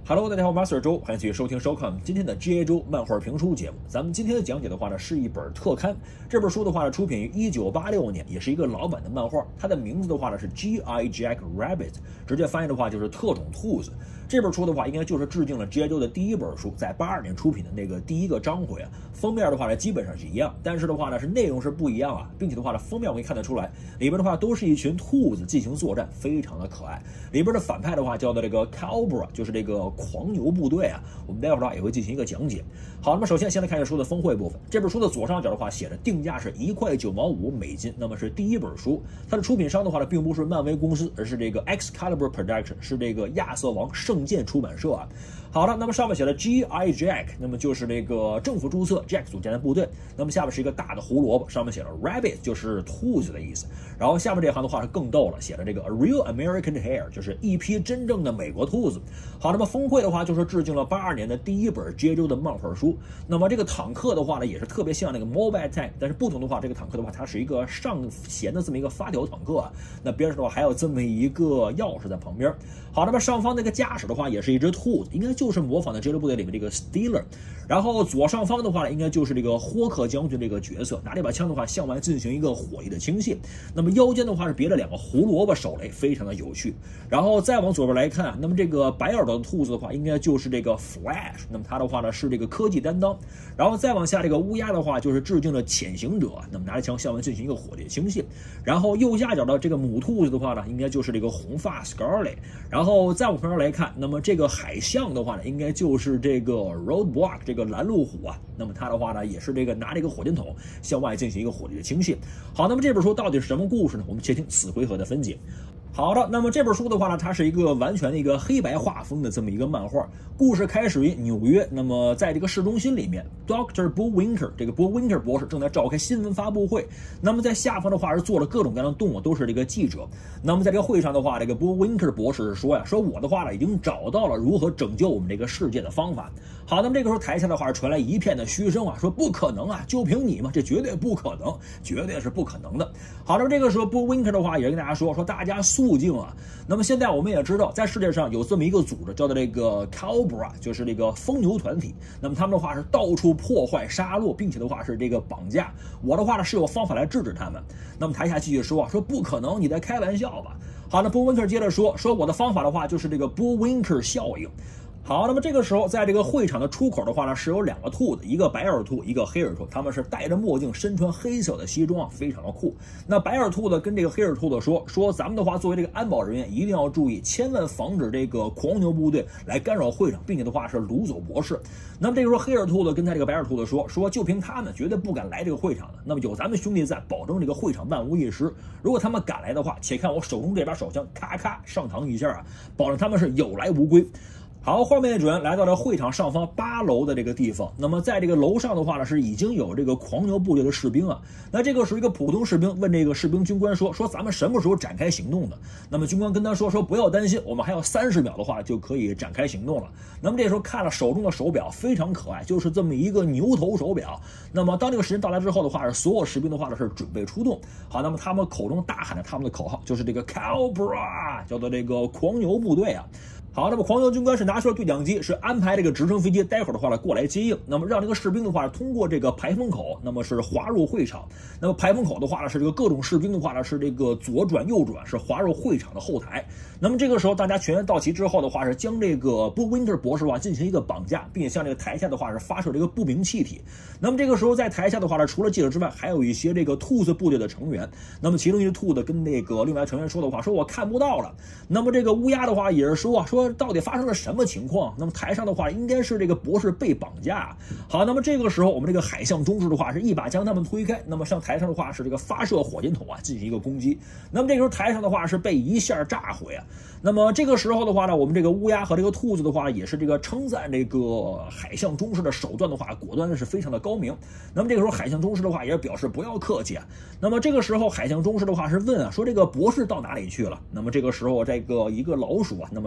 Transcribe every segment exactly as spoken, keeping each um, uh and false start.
Hello， 大家好，我是 Master 周，欢迎继续收听收看今天的 G A 周漫画评书节目。咱们今天的讲解的话呢，是一本特刊。这本书的话呢，出品于一九八六年，也是一个老版的漫画。它的名字的话呢是 G I Jack Rabbit， 直接翻译的话就是特种兔子。这本书的话，应该就是致敬了 G I 周的第一本书，在八二年出品的那个第一个章回啊。封面的话呢，基本上是一样，但是的话呢，是内容是不一样啊，并且的话呢，封面我们可以看得出来，里边的话都是一群兔子进行作战，非常的可爱。里边的反派的话叫做这个 Cobra， 就是这个狂牛部队啊，我们待会儿的话也会进行一个讲解。好，那么首先先来看这书的封绘部分。这本书的左上角的话写着定价是一块九毛五美金，那么是第一本书。它的出品商的话呢，并不是漫威公司，而是这个 Excalibur Production， 是这个亚瑟王圣剑出版社啊。好了，那么上面写的 G I Jack， 那么就是那个政府注册 Jack 组建的部队。那么下面是一个大的胡萝卜，上面写了 Rabbit， 就是兔子的意思。然后下面这行的话是更逗了，写了这个 A Real American Hare， 就是一批真正的美国兔子。好，那么封绘的话就是致敬了八二年的第一本 G I 周的漫画书。那么这个坦克的话呢，也是特别像那个 Mobile Tank， 但是不同的话，这个坦克的话，它是一个上弦的这么一个发条坦克啊。那边上的话还有这么一个钥匙在旁边。好，那么上方那个驾驶的话也是一只兔子，应该就是模仿的 G I 部队里面这个 Steeler。然后左上方的话呢，应该就是这个霍克将军这个角色，拿这把枪的话向外进行一个火力的倾泻。那么腰间的话是别了两个胡萝卜手雷，非常的有趣。然后再往左边来看，那么这个白耳朵的兔子的话，应该就是这个 Flash， 那么它的话呢是这个科技担当。然后再往下这个乌鸦的话，就是致敬了潜行者，那么拿着枪向外进行一个火力倾泻。然后右下角的这个母兔子的话呢，应该就是这个红发 Scarlet。然后再往旁边来看，那么这个海象的话呢，应该就是这个 Roadblock 这个拦路虎啊。那么它的话呢，也是这个拿着一个火箭筒向外进行一个火力的倾泻。好，那么这本书到底是什么故事呢？我们且听此回合的分解。好的，那么这本书的话呢，它是一个完全的一个黑白画风的这么一个漫画。故事开始于纽约，那么在这个市中心里面 ，Doctor Bullwinkle 这个 Bullwinkle 博士正在召开新闻发布会。那么在下方的话是做了各种各样的动物，都是这个记者。那么在这个会上的话，这个 Bullwinkle 博士说呀，说我的话呢已经找到了如何拯救我们这个世界的方法。好，那么这个时候台下的话是传来一片的嘘声啊，说不可能啊，就凭你吗？这绝对不可能，绝对是不可能的。好，那么这个时候 Bullwinkle 的话也跟大家说，说大家肃肃静啊！那么现在我们也知道，在世界上有这么一个组织，叫做这个 Cobra， 就是这个疯牛团体。那么他们的话是到处破坏、杀戮，并且的话是这个绑架。我的话呢是有方法来制止他们。那么台下继续说啊，说不可能，你在开玩笑吧？好，那 Bullwinkle 接着说，说我的方法的话就是这个 Bullwinkle 效应。好，那么这个时候，在这个会场的出口的话呢，是有两个兔子，一个白耳兔，一个黑耳兔，他们是戴着墨镜，身穿黑色的西装，非常的酷。那白耳兔子跟这个黑耳兔子说，说咱们的话，作为这个安保人员，一定要注意，千万防止这个狂牛部队来干扰会场，并且的话是掳走博士。那么这个时候，黑耳兔子跟他这个白耳兔子说，说就凭他们绝对不敢来这个会场的。那么有咱们兄弟在，保证这个会场万无一失。如果他们敢来的话，且看我手中这把手枪，咔咔上膛一下啊，保证他们是有来无归。好，画面一转来到了会场上方八楼的这个地方。那么在这个楼上的话呢，是已经有这个狂牛部队的士兵啊。那这个是一个普通士兵问这个士兵军官说，说咱们什么时候展开行动的？那么军官跟他说，说不要担心，我们还有三十秒的话就可以展开行动了。那么这时候看了手中的手表，非常可爱，就是这么一个牛头手表。那么当这个时间到来之后的话，是所有士兵的话呢是准备出动。好，那么他们口中大喊着他们的口号，就是这个 Cobra， 叫做这个狂牛部队啊。好，那么狂牛军官是拿出了对讲机，是安排这个直升飞机待会儿的话呢过来接应，那么让这个士兵的话通过这个排风口，那么是滑入会场。那么排风口的话呢是这个各种士兵的话呢是这个左转右转，是滑入会场的后台。那么这个时候大家全员到齐之后的话是将这个 Bullwinkle 博士的话进行一个绑架，并且向这个台下的话是发射这个不明气体。那么这个时候在台下的话呢，除了记者之外，还有一些这个兔子部队的成员。那么其中一只兔子跟那个另外成员说的话，说我看不到了。那么这个乌鸦的话也是说啊，说到底发生了什么情况？那么台上的话应该是这个博士被绑架。好，那么这个时候我们这个海象中士的话是一把将他们推开，那么上台上的话是这个发射火箭筒啊进行一个攻击。那么这个时候台上的话是被一下炸毁啊。那么这个时候的话呢，我们这个乌鸦和这个兔子的话也是这个称赞这个海象中士的手段的话，果断的是非常的高明。那么这个时候海象中士的话也表示不要客气啊。那么这个时候海象中士的话是问啊，说这个博士到哪里去了？那么这个时候这个一个老鼠啊，那么是这个告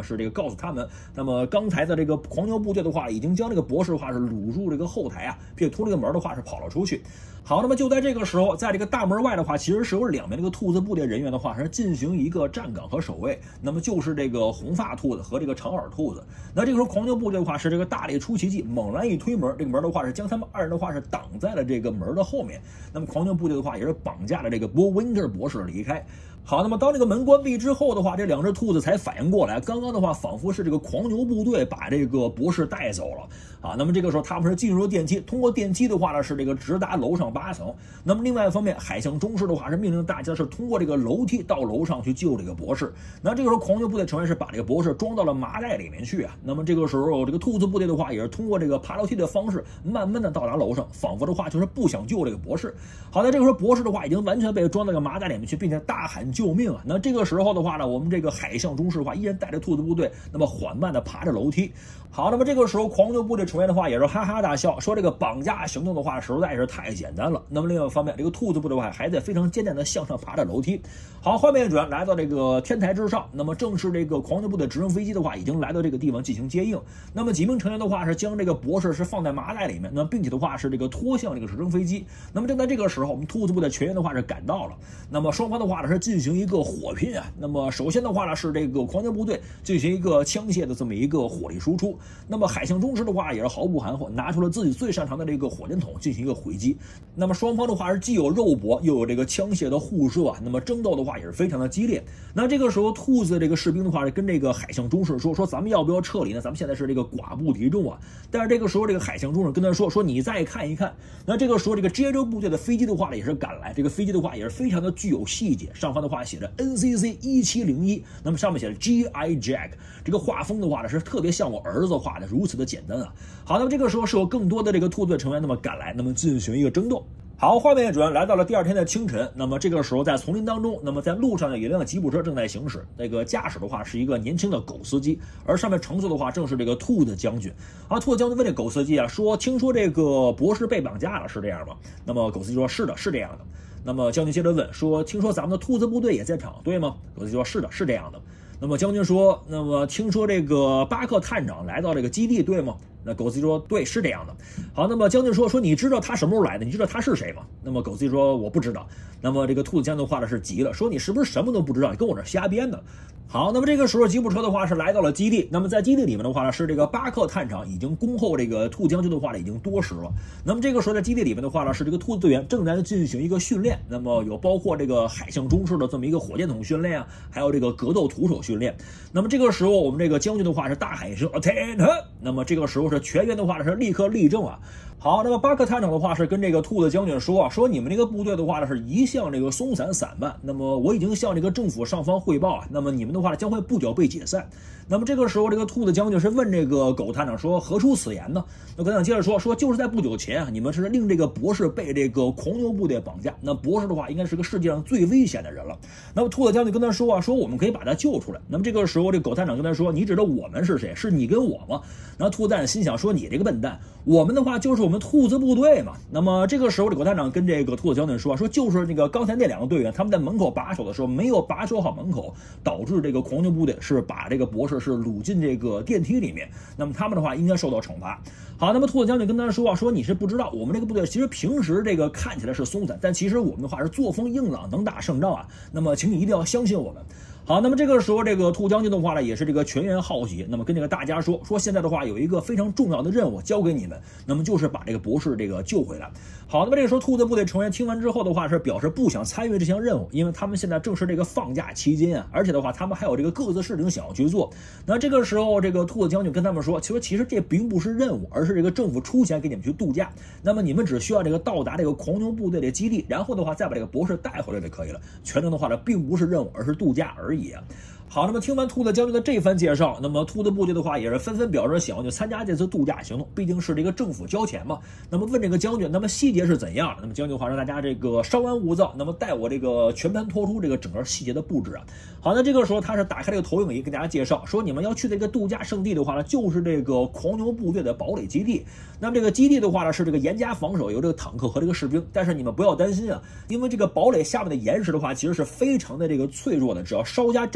告诉他们，那么刚才的这个狂牛部队的话，已经将这个博士的话是掳入这个后台啊，并且通这个门的话是跑了出去。好，那么就在这个时候，在这个大门外的话，其实是有两名这个兔子部队人员的话是进行一个站岗和守卫，那么就是这个红发兔子和这个长耳兔子。那这个时候狂牛部队的话是这个大力出奇迹，猛然一推门，这个门的话是将他们二人的话是挡在了这个门的后面。那么狂牛部队的话也是绑架了这个波温特博士离开。好，那么当这个门关闭之后的话，这两只兔子才反应过来，刚刚的话仿佛是这个狂牛部队把这个博士带走了啊。那么这个时候他们是进入了电梯，通过电梯的话呢是这个直达楼上八层。那么另外一方面，海象中士的话是命令大家是通过这个楼梯到楼上去救这个博士。那这个时候狂牛部队成员是把这个博士装到了麻袋里面去啊。那么这个时候这个兔子部队的话也是通过这个爬楼梯的方式慢慢的到达楼上，仿佛的话就是不想救这个博士。好在这个时候博士的话已经完全被装到这个麻袋里面去，并且大喊救命啊。那这个时候的话呢，我们这个海象中士的话依然带着兔子部队那么缓慢的爬着楼梯。好，那么这个时候狂牛部队成员的话也是哈哈大笑，说这个绑架行动的话实在是太简单了。那么另外一方面，这个兔子部队的话还在非常艰难的向上爬着楼梯。好，画面一转来到这个天台之上，那么正是这个狂牛部队直升飞机的话已经来到这个地方进行接应。那么几名成员的话是将这个博士是放在麻袋里面，那么并且的话是这个拖向这个直升飞机。那么正在这个时候，我们兔子部队全员的话是赶到了。那么双方的话呢是进行一个火拼啊。那么首先的话呢是这个狂牛部队进行一个枪械的这么一个火力输出。那么海象中士的话也是毫不含糊，拿出了自己最擅长的这个火箭筒进行一个回击。那么双方的话是既有肉搏又有这个枪械的互射啊，那么争斗的话也是非常的激烈。那这个时候兔子这个士兵的话是跟这个海象中士说说咱们要不要撤离呢？咱们现在是这个寡不敌众啊。但是这个时候这个海象中士跟他说说你再看一看。那这个时候这个 G I 州部队的飞机的话呢也是赶来，这个飞机的话也是非常的具有细节，上方的话写着 N C C 一七零一，那么上面写着 G I Jack， 这个画风的话呢是特别像我儿子画的，如此的简单啊。好，那么这个时候是有更多的这个兔子成员那么赶来，那么进行一个争斗。好，画面转来到了第二天的清晨，那么这个时候在丛林当中，那么在路上呢有一辆吉普车正在行驶，那个驾驶的话是一个年轻的狗司机，而上面乘坐的话正是这个兔子将军。啊，兔子将军问这狗司机啊说，听说这个博士被绑架了，是这样吗？那么狗司机说是的，是这样的。那么将军接着问说，听说咱们的兔子部队也在场，对吗？狗司机说是的，是这样的。那么将军说，那么听说这个巴克探长来到这个基地，对吗？那狗司机说对，是这样的。好，那么将军说说你知道他什么时候来的？你知道他是谁吗？那么狗司机说我不知道。那么这个兔子将军话的是急了，说你是不是什么都不知道？你跟我这瞎编的。好，那么这个时候吉普车的话是来到了基地，那么在基地里面的话呢是这个巴克探长已经恭候这个兔将军的话呢已经多时了。那么这个时候在基地里面的话呢是这个兔子队员正在进行一个训练，那么有包括这个海象中士的这么一个火箭筒训练啊，还有这个格斗徒手训练。那么这个时候我们这个将军的话是大喊一声 Attention， 那么这个时候是全员的话呢是立刻立正啊。好，那么巴克探长的话是跟这个兔子将军说啊，说你们这个部队的话呢是一向这个松散散漫，那么我已经向这个政府上方汇报啊，那么你们的话将会不久被解散。那么这个时候这个兔子将军是问这个狗探长说何出此言呢？那狗探长接着说说就是在不久前啊，你们是令这个博士被这个狂牛部队绑架，那博士的话应该是个世界上最危险的人了。那么兔子将军跟他说啊，说我们可以把他救出来。那么这个时候这狗探长跟他说，你知道我们是谁？是你跟我吗？那兔子探长心想说，你这个笨蛋，我们的话就是我们兔子部队嘛。那么这个时候这狗探长跟这个兔子将军说说就是那个刚才那两个队员他们在门口把守的时候没有把守好门口，导致这个狂牛部队是把这个博士是掳进这个电梯里面，那么他们的话应该受到惩罚。好，那么兔子将军跟他说啊，说你是不知道，我们这个部队其实平时这个看起来是松散，但其实我们的话是作风硬朗，能打胜仗啊。那么请你一定要相信我们。好，那么这个时候这个兔将军的话呢也是这个全员好奇，那么跟这个大家说说现在的话有一个非常重要的任务交给你们，那么就是把这个博士这个救回来。好，那么这个时候兔子部队成员听完之后的话是表示不想参与这项任务，因为他们现在正是这个放假期间啊，而且的话他们还有这个各自事情想要去做。那这个时候这个兔子将军跟他们说，其实其实这并不是任务，而是这个政府出钱给你们去度假，那么你们只需要这个到达这个狂牛部队的基地，然后的话再把这个博士带回来就可以了。全程的话呢并不是任务，而是度假而已啊。好，那么听完兔子将军的这番介绍，那么兔子部队的话也是纷纷表示想要去参加这次度假行动，毕竟是这个政府交钱嘛。那么问这个将军，那么细节是怎样的？那么将军话让大家这个稍安勿躁，那么带我这个全盘托出这个整个细节的布置啊。好，那这个时候他是打开这个投影仪跟大家介绍，说你们要去的这个度假胜地的话呢，就是这个狂牛部队的堡垒基地。那么这个基地的话呢是这个严加防守，有这个坦克和这个士兵，但是你们不要担心啊，因为这个堡垒下面的岩石的话其实是非常的这个脆弱的，只要稍加震动的话，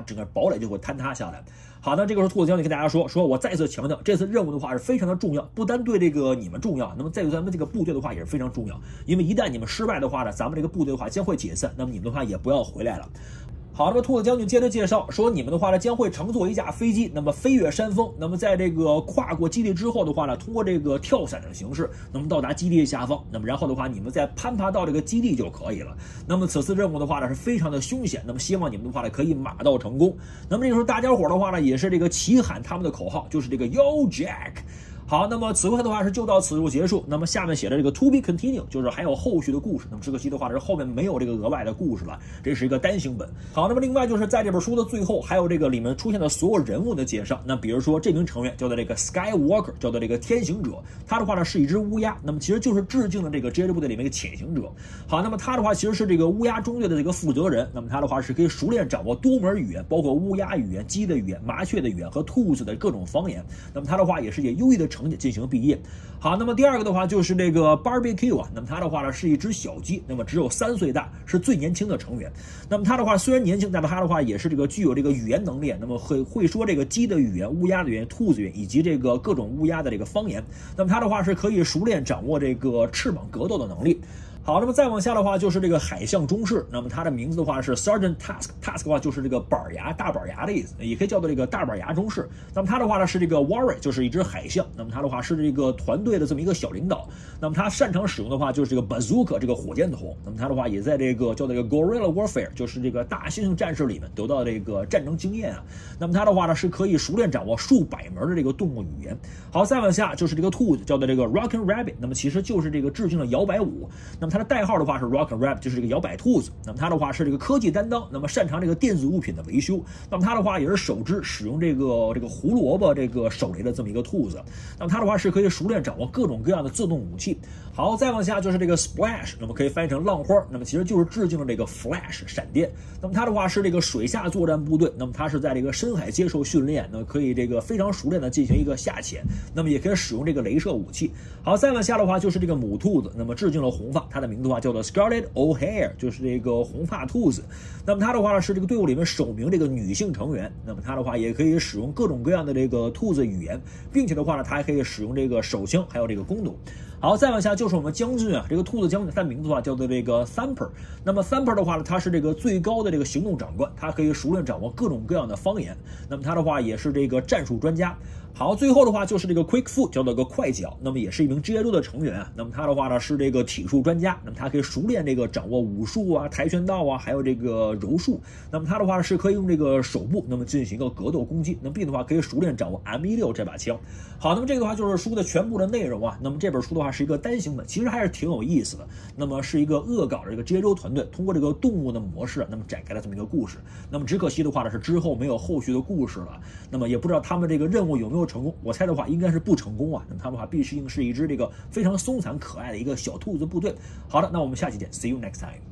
整个堡垒就会坍塌下来。好，那这个时候兔子将军跟大家说，说我再次强调，这次任务的话是非常的重要，不单对这个你们重要，那么在对咱们这个部队的话也是非常重要，因为一旦你们失败的话呢，咱们这个部队的话将会解散，那么你们的话也不要回来了。好，那么兔子将军接着介绍说，你们的话呢将会乘坐一架飞机，那么飞越山峰，那么在这个跨过基地之后的话呢，通过这个跳伞的形式，那么到达基地的下方，那么然后的话，你们再攀爬到这个基地就可以了。那么此次任务的话呢是非常的凶险，那么希望你们的话呢可以马到成功。那么这个时候大家伙的话呢也是这个齐喊他们的口号，就是这个 Yo Jack。好，那么此回的话是就到此处结束。那么下面写的这个 to be continue， 就是还有后续的故事。那么只可惜的话是后面没有这个额外的故事了，这是一个单行本。好，那么另外就是在这本书的最后，还有这个里面出现的所有人物的介绍。那比如说这名成员叫做这个 Skywalker， 叫做这个天行者，他的话呢是一只乌鸦，那么其实就是致敬了这个 J J 部队里面一个潜行者。好，那么他的话其实是这个乌鸦中队的这个负责人，那么他的话是可以熟练掌握多门语言，包括乌鸦语言、鸡的语言、麻雀的语言和兔子的各种方言。那么他的话也是以优异的成绩进行毕业。好，那么第二个的话就是这个 Barbecue 啊，那么它的话呢是一只小鸡，那么只有三岁大，是最年轻的成员。那么它的话虽然年轻，但是它的话也是这个具有这个语言能力，那么会会说这个鸡的语言、乌鸦的语言、兔子语言以及这个各种乌鸦的这个方言。那么它的话是可以熟练掌握这个翅膀格斗的能力。好，那么再往下的话就是这个海象中士，那么他的名字的话是 Sergeant Task，Task 的话就是这个板牙、大板牙的意思，也可以叫做这个大板牙中士。那么他的话呢是这个 Warrior， 就是一只海象。那么他的话是这个团队的这么一个小领导。那么他擅长使用的话就是这个 Bazooka 这个火箭筒。那么他的话也在这个叫做这个 Guerrilla Warfare， 就是这个大猩猩战士里面得到这个战争经验啊。那么他的话呢是可以熟练掌握数百门的这个动物语言。好，再往下就是这个兔子，叫做这个 Rockin' Rabbit， 那么其实就是这个致敬了摇摆舞。那么它的代号的话是 Rockin' Rabbit， 就是这个摇摆兔子。那么它的话是这个科技担当，那么擅长这个电子物品的维修。那么它的话也是首只使用这个这个胡萝卜这个手雷的这么一个兔子。那么它的话是可以熟练掌握各种各样的自动武器。好，再往下就是这个 Splash， 那么可以翻译成浪花，那么其实就是致敬了这个 Flash 闪电。那么它的话是这个水下作战部队，那么它是在这个深海接受训练，那么可以这个非常熟练的进行一个下潜，那么也可以使用这个镭射武器。好，再往下的话就是这个母兔子，那么致敬了红发，它的名字的话叫做 Scarlet O'Hare， 就是这个红发兔子。那么它的话是这个队伍里面首名这个女性成员，那么它的话也可以使用各种各样的这个兔子语言，并且的话呢，它还可以使用这个手枪还有这个弓弩。好，再往下就是我们将军啊，这个兔子将军，他的名字的话叫做这个 Thumper。那么 Thumper 的话呢，他是这个最高的这个行动长官，他可以熟练掌握各种各样的方言。那么他的话也是这个战术专家。好，最后的话就是这个 Quick Foot， 叫做个快脚，那么也是一名 G I 的成员啊。那么他的话呢是这个体术专家，那么他可以熟练这个掌握武术啊、跆拳道啊，还有这个柔术。那么他的话是可以用这个手部，那么进行一个格斗攻击。那么并的话可以熟练掌握 M 十六 这把枪。好，那么这个的话就是书的全部的内容啊。那么这本书的话是一个单行本，其实还是挺有意思的。那么是一个恶搞的这个 G I 团队通过这个动物的模式，那么展开了这么一个故事。那么只可惜的话呢是之后没有后续的故事了。那么也不知道他们这个任务有没有成功。我猜的话应该是不成功啊。那么他们的话必须是一只这个非常松散可爱的一个小兔子部队。好的，那我们下期见 ，See you next time。